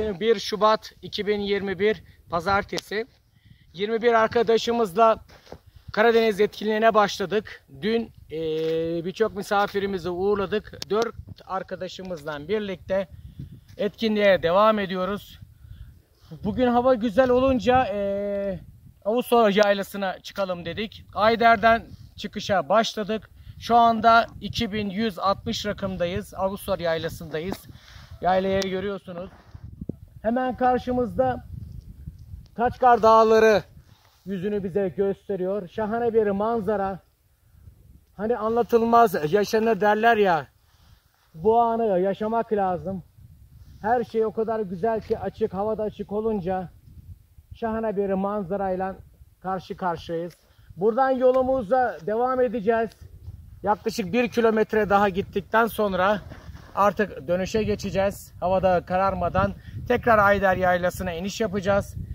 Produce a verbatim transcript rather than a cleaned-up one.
Bugün bir Şubat iki bin yirmi bir Pazartesi. yirmi bir arkadaşımızla Karadeniz etkinliğine başladık. Dün e, birçok misafirimizi uğurladık. dört arkadaşımızla birlikte etkinliğe devam ediyoruz. Bugün hava güzel olunca e, Ağustos Yaylası'na çıkalım dedik. Ayder'den çıkışa başladık. Şu anda iki bin yüz altmış rakımdayız. Ağustos Yaylası'ndayız. Yaylayı görüyorsunuz. Hemen karşımızda Kaçkar Dağları yüzünü bize gösteriyor. Şahane bir manzara. Hani anlatılmaz yaşanır derler ya. Bu anı yaşamak lazım. Her şey o kadar güzel ki, açık, havada açık olunca şahane bir manzarayla karşı karşıyayız. Buradan yolumuza devam edeceğiz. Yaklaşık bir kilometre daha gittikten sonra artık dönüşe geçeceğiz. Havada kararmadan tekrar Ayder Yaylası'na iniş yapacağız.